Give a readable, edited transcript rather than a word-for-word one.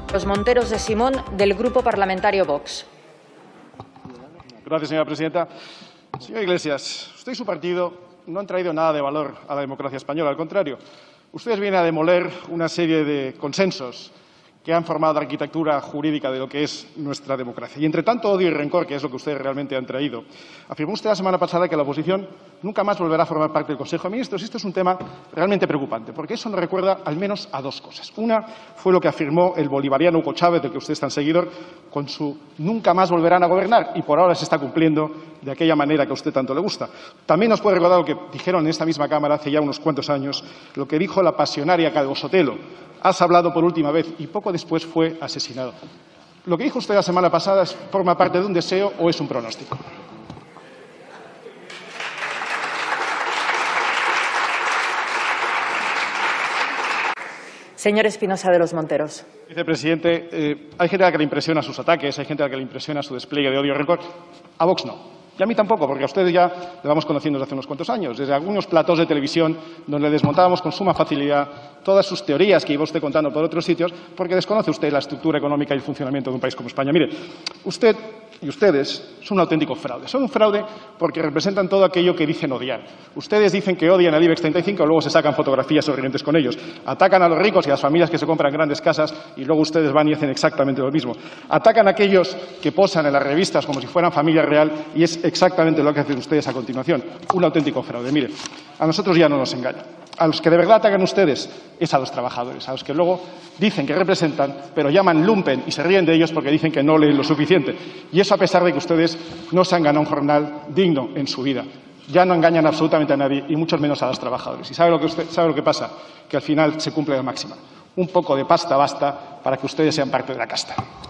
Los Monteros de Simón, del Grupo Parlamentario Vox. Gracias, señora presidenta. Señor Iglesias, usted y su partido no han traído nada de valor a la democracia española. Al contrario, ustedes vienen a demoler una serie de consensos que han formado la arquitectura jurídica de lo que es nuestra democracia. Y entre tanto odio y rencor, que es lo que ustedes realmente han traído, afirmó usted la semana pasada que la oposición nunca más volverá a formar parte del Consejo de Ministros. Y esto es un tema realmente preocupante, porque eso nos recuerda al menos a dos cosas. Una fue lo que afirmó el bolivariano Hugo Chávez, del que usted es tan seguidor, con su nunca más volverán a gobernar, y por ahora se está cumpliendo de aquella manera que a usted tanto le gusta. También nos puede recordar lo que dijeron en esta misma Cámara hace ya unos cuantos años, lo que dijo la pasionaria Calvo Sotelo: has hablado por última vez, y poco después fue asesinado. ¿Lo que dijo usted la semana pasada forma parte de un deseo o es un pronóstico? Señor Espinosa de los Monteros. Vicepresidente, hay gente a la que le impresiona sus ataques, hay gente a la que le impresiona su despliegue de odio y rencor. A Vox no. Y a mí tampoco, porque a ustedes ya le vamos conociendo desde hace unos cuantos años, desde algunos platós de televisión donde desmontábamos con suma facilidad todas sus teorías que iba usted contando por otros sitios, porque desconoce usted la estructura económica y el funcionamiento de un país como España. Mire, usted y ustedes son un auténtico fraude. Son un fraude porque representan todo aquello que dicen odiar. Ustedes dicen que odian al IBEX 35 y luego se sacan fotografías sonrientes con ellos. Atacan a los ricos y a las familias que se compran grandes casas y luego ustedes van y hacen exactamente lo mismo. Atacan a aquellos que posan en las revistas como si fueran familia real y es exactamente lo que hacen ustedes a continuación. Un auténtico fraude. Mire, a nosotros ya no nos engañan. A los que de verdad atacan ustedes es a los trabajadores, a los que luego dicen que representan, pero llaman lumpen y se ríen de ellos porque dicen que no leen lo suficiente. Y eso a pesar de que ustedes no se han ganado un jornal digno en su vida. Ya no engañan absolutamente a nadie y mucho menos a los trabajadores. ¿Y sabe lo que pasa? Que al final se cumple la máxima. Un poco de pasta basta para que ustedes sean parte de la casta.